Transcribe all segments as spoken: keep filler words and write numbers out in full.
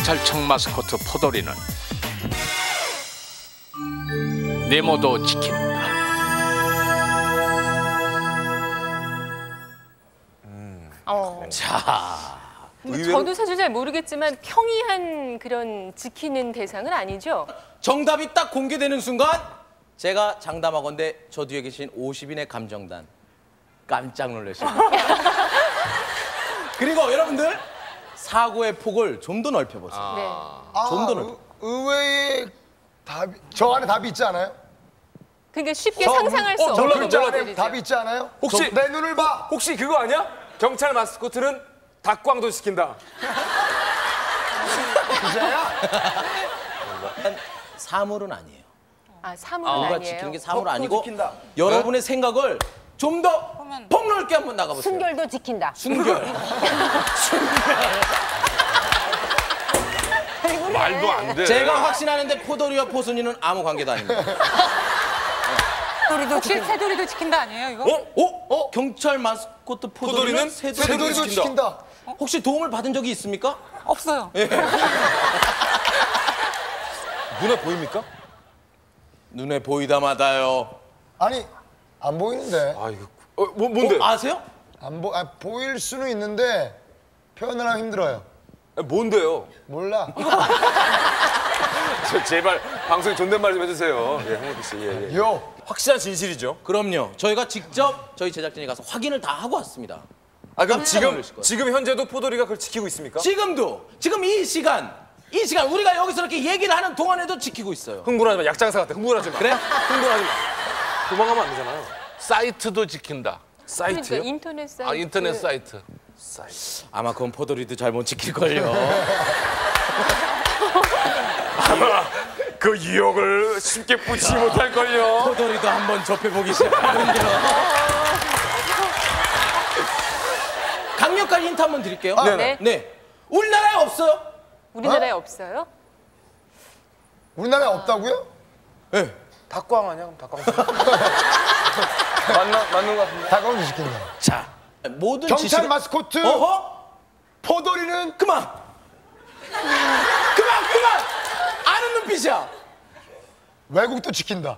경찰청 마스코트 포도리는 네모도 지킨다. 음. 어. 자, 의외로... 저도 사실 잘 모르겠지만 평이한 그런 지키는 대상은 아니죠? 정답이 딱 공개되는 순간 제가 장담하건대 저 뒤에 계신 오십 인의 감정단 깜짝 놀라십니다. 그리고 여러분들 사고의 폭을 좀 더 넓혀보세요. 아. 네. 좀 더 아, 넓혀. 의외의 답이 저 안에 답이 있지 않아요? 그러니까 쉽게 저, 상상할 수 어, 저 없는 글자 안에 것들이죠. 답이 있지 않아요? 혹시- 저, 내 눈을 봐. 혹시 그거 아니야? 경찰 마스코트는 닭광도 시킨다. 진짜야? 사물은 아니에요. 아, 사물은 누가 아니에요. 지키는 게 사물 어, 아니고 지킨다. 여러분의 생각을 좀 더 폭넓게 한번 나가보세요. 순결도 지킨다. 순결. 말도 안 돼. 제가 확신하는데 포도리와 포순이는 아무 관계도 아닙니다. 소리도 혹시 새돌이도 지킨다 아니에요 이거? 어? 어? 어? 경찰 마스코트 포도리는 포도리는 새도리. 새돌이도 지킨다. 혹시 도움을 받은 적이 있습니까? 없어요. 눈에 보입니까? 눈에 보이다마다요. 아니 안 보이는데. 아 이거 어, 뭐, 뭔데? 어, 아세요? 안 보, 아, 보일 수는 있는데 표현을 하기 힘들어요. 아, 뭔데요? 몰라. 저, 제발 방송에 존댓말 좀 해주세요. 예, 홍호기 씨. 예, 예. 요. 확실한 진실이죠? 그럼요. 저희가 직접 저희 제작진이 가서 확인을 다 하고 왔습니다. 아 그럼 깜짝 지금 놀라실 거예요. 지금 현재도 포도리가 그걸 지키고 있습니까? 지금도 지금 이 시간 이 시간 우리가 여기서 이렇게 얘기를 하는 동안에도 지키고 있어요. 흥분하지 마. 약장사 같아. 흥분하지 마. 그래? 흥분하지 마. 도망가면 안 되잖아요. 사이트도 지킨다. 사이트요? 그러니까 인터넷 사이트. 아, 인터넷 사이트. 사이트. 아마 그건 포도리도 잘 못 지킬걸요. 아마 그 유혹을 쉽게 붙이지 못할걸요. 포도리도 한번 접해보기 시작하는데요. 강력한 힌트 한번 드릴게요. 아, 네. 네. 우리나라에 없어요. 우리나라에 없어요? 우리나라에 없다고요? 네. 닭광 아니야? 그럼 닭광. 맞나 맞는 것 같은데. 다가오는 지킨다. 자, 모든 경찰 지시가... 마스코트 어허? 포도리는 그만! 그만! 그만! 아는 눈빛이야. 외국도 지킨다.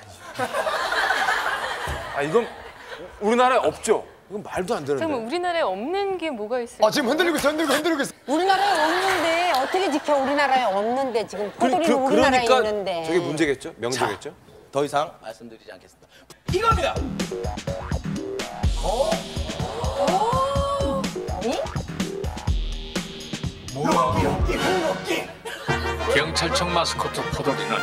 아 이건 우리나라에 없죠. 이건 말도 안 되는데. 잠깐만, 우리나라에 없는 게 뭐가 있을까? 아 지금 흔들리고 있어, 흔들리고 흔들리고 있어. 우리나라에 없는데 어떻게 지켜? 우리나라에 없는데 지금 포도리는 그, 우리나라에 그러니까 있는데. 저게 문제겠죠? 명제겠죠? 더 이상 말씀드리지 않겠습니다. 이겁니다. 어? 경찰청 마스코트 포도리는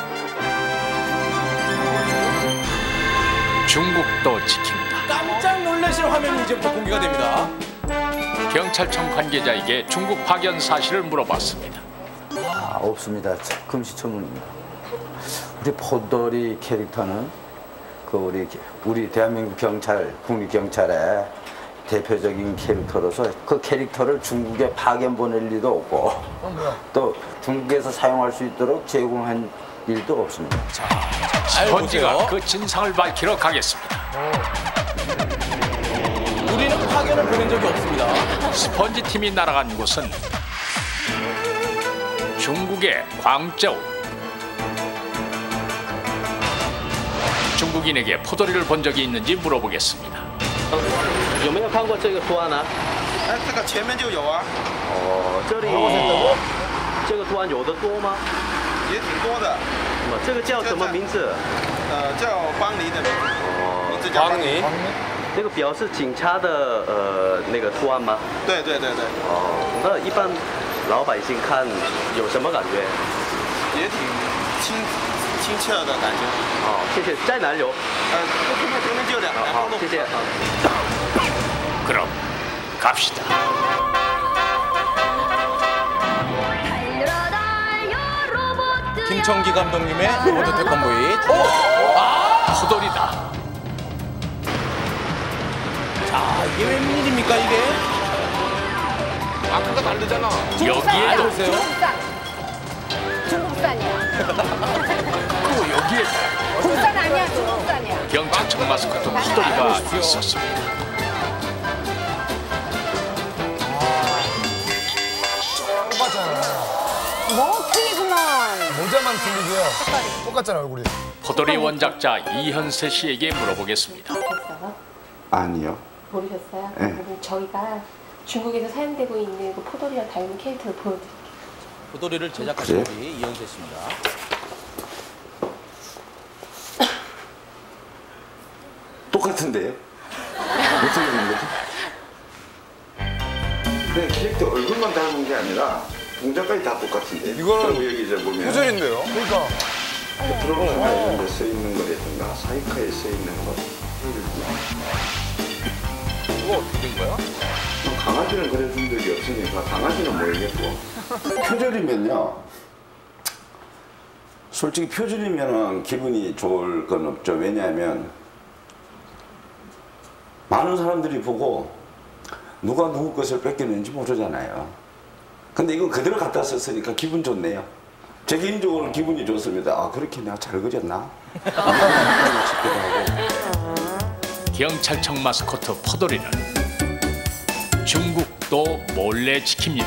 중국도 지킨다. 깜짝 놀라실 화면이 이제부터 공개가 됩니다. 경찰청 관계자에게 중국 파견 사실을 물어봤습니다. 아, 없습니다. 금시초문입니다. 우리 포도리 캐릭터는 그 우리 우리 대한민국 경찰, 국립 경찰의 대표적인 캐릭터로서 그 캐릭터를 중국에 파견 보낼 리도 없고 또 중국에서 사용할 수 있도록 제공한 일도 없습니다. 자, 스펀지가 그 진상을 밝히러 가겠습니다. 우리는 파견을 보낸 적이 없습니다. 스펀지 팀이 날아간 곳은 중국의 광저우. 중국인에게 포도리를 본 적이 있는지 물어보겠습니다. 有没有看过这个图案呢？ 哎，这个前面就有啊。 哦，这里这个图案有的多吗？ 也挺多的。 那么这个叫什么名字？ 呃，叫邦尼的名字。 哦， 名字叫邦尼。 那个表是警察的呃那个图案吗？ 对对对对。 哦，那一般老百姓看有什么感觉？ 也挺亲亲切的感觉。 好，谢谢。在哪里有？ 呃，前面前面就两两好， 栋。 谢谢。 그럼 갑시다. 김청기 감독님의 로봇 태권보이. 오! 아! 포도리다. 자, 이게 웬일입니까 이게? 아까가 다르잖아. 여기에도 보세요. 중국산. 중국산이야. 또 여기에 국산 아니야, 중국산이야. 경찰청 마스코트 포도리가 있었습니다. 똑같잖아. 하나만 틀리고요. 똑같잖아 얼굴이. 포도리 원작자 이현세 씨에게 물어보겠습니다. 모르셨어요? 아니요. 모르셨어요? 네. 그러면 저희가 중국에서 사용되고 있는 그 포도리와 닮은 캐릭터를 보여드릴게요. 포도리를 제작하신 그래? 분이 이현세 씨입니다. 똑같은데요? 어떻게 되는 거지? 네, 캐릭터 얼굴만 닮은 게 아니라 동작까지 다 똑같은데. 이거는 그리고 여기 이제 보면 표절인데요? 그러니까 프로그램에 이런 데 써 있는 거라든가 사이카에 써 있는 거. 이거 어떻게 된 거야? 강아지는 그래준 적이 없으니까 강아지는 모르겠고. 표절이면요. 솔직히 표절이면은 기분이 좋을 건 없죠. 왜냐하면 많은 사람들이 보고 누가 누구 것을 뺏겼는지 모르잖아요. 근데 이건 그대로 갖다 썼으니까 기분 좋네요. 제 개인적으로는 기분이 좋습니다. 아, 그렇게 내가 잘 그렸나? 경찰청 마스코트 포도리는 중국도 몰래 지킵니다.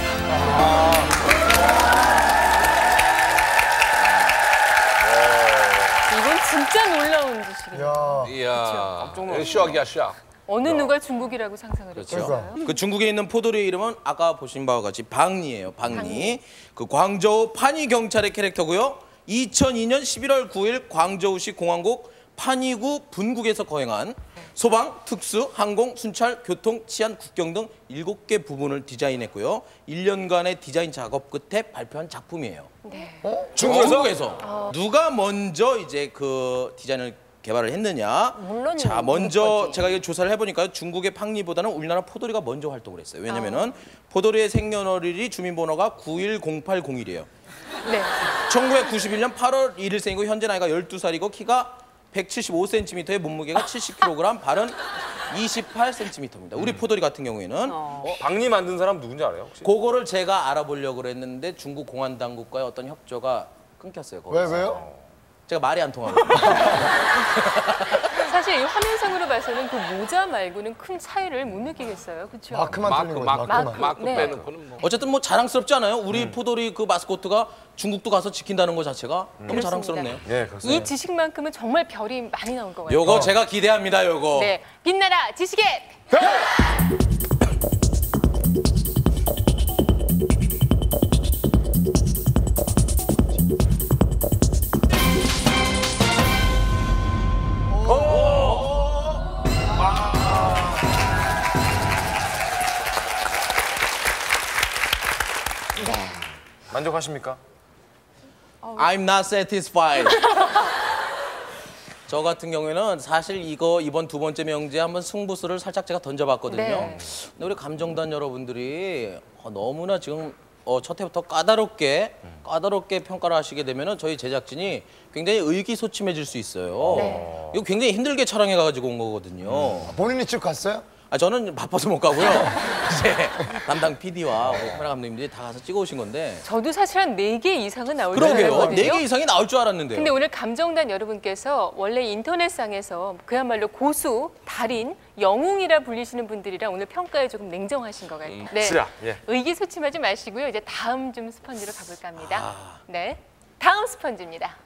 이건 진짜 놀라운 지식이에요. 야. 이야. 깜짝 놀랐어. 슈악이야, 슈악. 어느 누가 중국이라고 상상을 그렇죠. 했겠어요? 그 중국에 있는 포도리의 이름은 아까 보신 바와 같이 방리예요. 방리. 방리. 그 광저우 파니 경찰의 캐릭터고요. 이천이 년 십일월 구일 광저우시 공항국 파니구 분국에서 거행한 소방, 특수, 항공, 순찰, 교통, 치안, 국경 등 일곱 개 부분을 디자인했고요. 일 년간의 디자인 작업 끝에 발표한 작품이에요. 네. 중국에서? 중국에서 누가 먼저 이제 그 디자인을 개발을 했느냐? 물론 자, 중국 먼저 거지. 제가 이거 조사를 해보니까 중국의 팡리보다는 우리나라 포도리가 먼저 활동을 했어요. 왜냐면은 포도리의 생년월일이 주민번호가 구일공팔공일이에요. 네. 천구백구십일 년 팔월 일일 생이고 현재 나이가 열두 살이고 키가 백칠십오 센티미터에 몸무게가 칠십 킬로그램, 발은 이십팔 센티미터입니다. 우리 포도리 같은 경우에는 어, 박리 만든 사람 누군지 알아요, 혹시? 그거를 제가 알아보려고 했는데 중국 공안 당국과의 어떤 협조가 끊겼어요. 왜 거기서. 왜요? 제가 말이 안 통하거든요. 사실 이 화면상으로 봐서는 그 모자 말고는 큰 차이를 못 느끼겠어요. 그렇죠? 마크만 마크, 틀린 거지. 마크, 마크만. 마크 네. 빼는 거는 뭐. 어쨌든 뭐 자랑스럽지 않아요? 우리 포도리 그 마스코트가 중국도 가서 지킨다는 것 자체가 너무 자랑스럽네요. 예, 그렇습니다. 이 지식만큼은 정말 별이 많이 나올 것 같아요. 요거 제가 기대합니다, 요거. 네. 빛나라 지식의 만족하십니까? I'm not satisfied. 저 같은 경우에는 사실 이거 이번 두 번째 명제에 한번 승부수를 살짝 제가 던져봤거든요. 네. 근데 우리 감정단 여러분들이 어, 너무나 지금 어, 첫 해부터 까다롭게 까다롭게 평가를 하시게 되면은 저희 제작진이 굉장히 의기소침해질 수 있어요. 네. 이거 굉장히 힘들게 촬영해가지고 온 거거든요. 본인이 쭉 갔어요? 아, 저는 바빠서 못 가고요. 이제 담당 피디와 카메라 감독님들이 다 가서 찍어오신 건데. 저도 사실 한 네 개 이상은 나올 줄 알았거든요. 그러게요. 네 개 이상이 나올 줄 알았는데요. 근데 오늘 감정단 여러분께서 원래 인터넷상에서 그야말로 고수, 달인, 영웅이라 불리시는 분들이라 오늘 평가에 조금 냉정하신 것 같아요. 네. 쓰라, 예. 의기소침하지 마시고요. 이제 다음 좀 스펀지로 가볼까 합니다. 네. 다음 스펀지입니다.